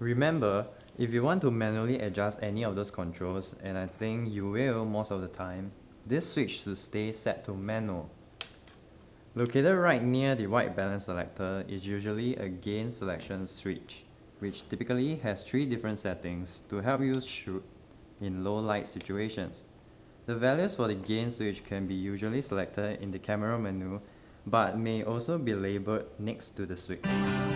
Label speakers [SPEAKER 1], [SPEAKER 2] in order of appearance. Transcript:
[SPEAKER 1] Remember, if you want to manually adjust any of those controls, and I think you will most of the time, this switch should stay set to manual. Located right near the white balance selector is usually a gain selection switch, which typically has 3 different settings to help you shoot in low light situations. The values for the gain switch can be usually selected in the camera menu, but may also be labeled next to the switch.